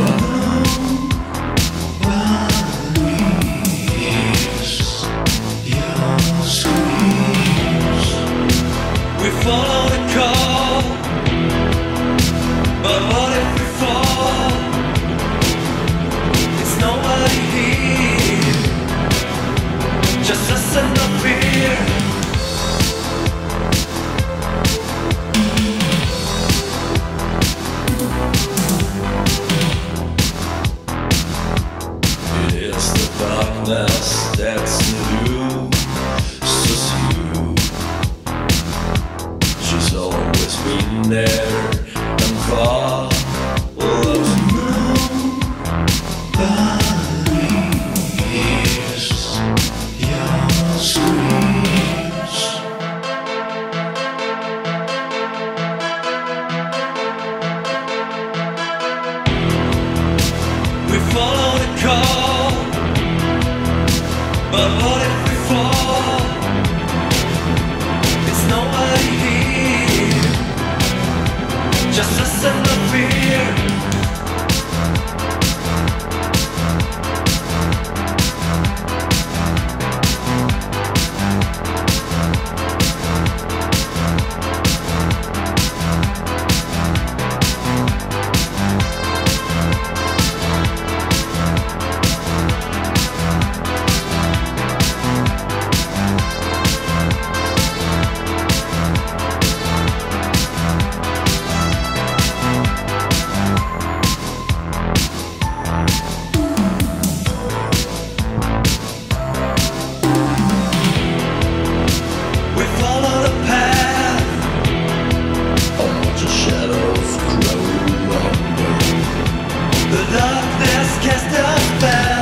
We follow the call, but what if we fall? It's nobody here, just us and no fear. It is the darkness that's new. She's always been there and called loves nobody's your screams. We follow the call, but what if we fall? It's nobody here, just us and the fear. The darkness cast us back.